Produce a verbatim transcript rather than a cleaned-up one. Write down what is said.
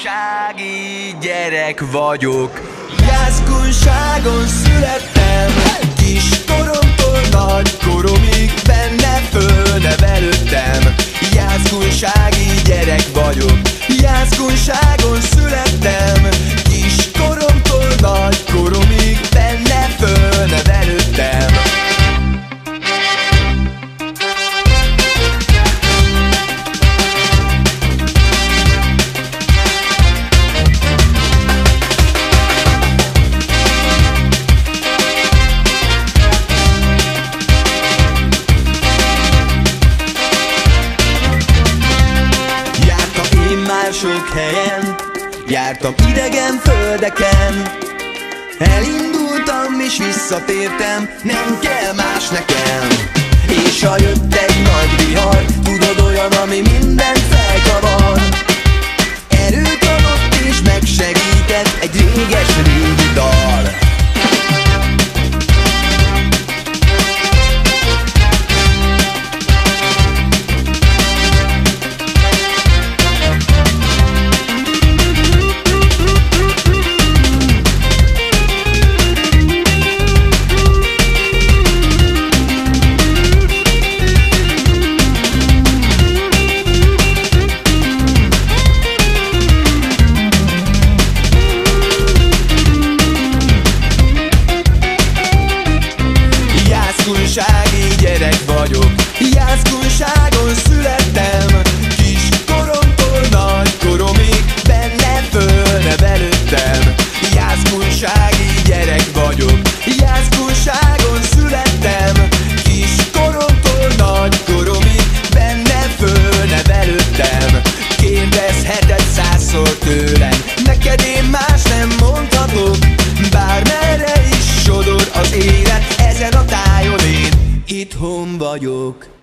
Jászkunsági gyerek vagyok. Jászkunságon születtem, kis koromtól nagy koromig benne fölnevelődtem. Jászkunsági gyerek vagyok. Jászkunságon születtem, kis koromtól nagy koromig benne fölnevelődtem. Sok helyen jártam, idegen földeken, elindultam és visszatértem, nem kell más nekem. És ha jött egy nagy vihar, tudod, olyan, ami mindent felkavar, erőt adott és megsegített egy réges régi dal. Jászkunsági gyerek vagyok. Jászkunságon születtem, kis koromtól nagy koromig benne fölnevelődtem. Jászkunsági gyerek vagyok. Jászkunságon születtem, kis koromtól nagy koromig benne fölnevelődtem. Kérdezheted százszor tőlem, neked én más nem mondhatok, bármerre is sodor az élet, ezen a tájon én itthon vagyok.